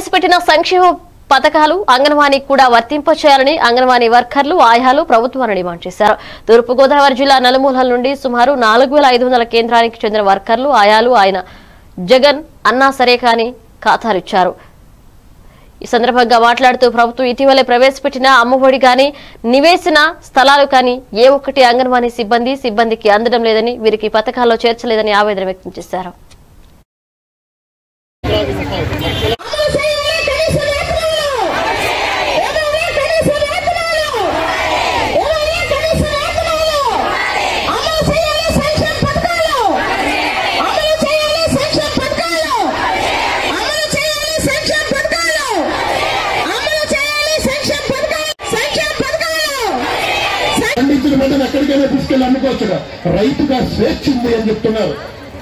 ప్రవేశపెట్టిన సంక్షేమ పథకాలు అంగన్వాడీ కూడా వర్తింపచేయాలని అంగన్వాడీ వర్కర్లు ఆయాలు ప్రభుత్వాన్ని డిమాండ్ చేశారు. తూర్పు గోదావరి జిల్లా నలుమూలల నుండి సుమారు 4500 కేంద్రానికి చెందిన వర్కర్లు ఆయాలు ఆయన జగన్ అన్నా సరే కానీ ఖాతాలిచ్చారు. ఈ సందర్భంగా మాట్లాడుతూ ప్రభుత్వం ఇటీవలే ప్రవేశపెట్టిన అమ్మఒడి కానీ నివేశన స్థలాలు కానీ ఏ ఒక్కటి అంగన్వాడీ సిబ్బందికి అందడం లేదని వీరికి పథకాల్లో చేర్చలేదని ఆవేదన వ్యక్తం చేశారు. పండించిన పంటను ఎక్కడికైనా తీసుకెళ్లి అమ్ముకోవచ్చు. రైతుగా స్వేచ్ఛ ఉంది అని చెప్తున్నారు.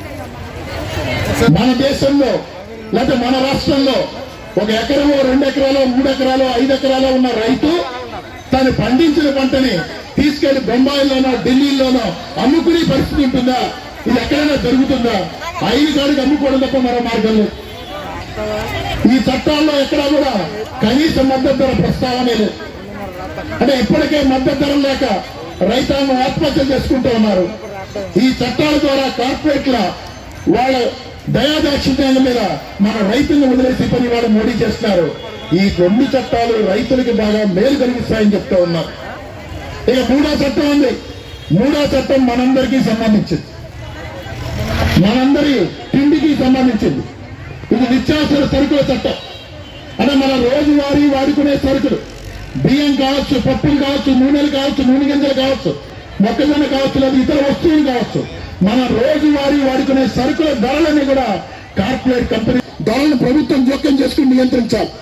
మన దేశంలో లేదా మన రాష్ట్రంలో 1 ఎకరమో 2 ఎకరాలో 3 ఎకరాలో 5 ఎకరాలో ఉన్న రైతు తాను పండించిన పంటని తీసుకెళ్లి బొంబాయిలోనో ఢిల్లీలోనో అమ్ముకునే పరిస్థితి ఉంటుందా? ఇది ఎక్కడైనా జరుగుతుందా? 5 కాడికి అమ్ముకోవడం తప్ప మరో మార్గం లేదు. ఈ చట్టాల్లో ఎక్కడా కూడా కనీస మద్దతు ధర ప్రస్తావనే లేదు. అంటే ఇప్పటికే మద్దతు ధర లేక రైతాంగం ఆత్మహత్యలు చేసుకుంటూ ఉన్నారు. ఈ చట్టాల ద్వారా కార్పొరేట్ల వాళ్ళ దయాదాక్షిణ్యాల మీద మన రైతులను వదిలేసి పని వాళ్ళు మోడీ చేస్తున్నారు. ఈ 2 చట్టాలు రైతులకి బాగా మేలు కలిగిస్తాయని చెప్తా ఉన్నారు. ఇక 3వ చట్టం ఉంది. 3వ చట్టం మనందరికీ సంబంధించింది, మనందరి తిండికి సంబంధించింది. ఇది నిత్యావసర సరుకుల చట్టం. అంటే మన రోజువారీ వాడుకునే సరుకులు బియ్యం కావచ్చు, పప్పులు కావచ్చు, నూనెలు కావచ్చు, నూనె గింజలు కావచ్చు, మొక్కజొన్న కావచ్చు, లేదా ఇతర వస్తువులు కావచ్చు, మన రోజువారీ వాడుకునే సరుకుల ధరలని కూడా కార్పొరేట్ కంపెనీ ధరలను ప్రభుత్వం జోక్యం చేసుకుని నియంత్రించాలి.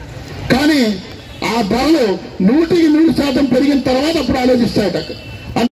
కానీ ఆ ధరలు 100% పెరిగిన తర్వాత అప్పుడు ఆలోచిస్తాయట.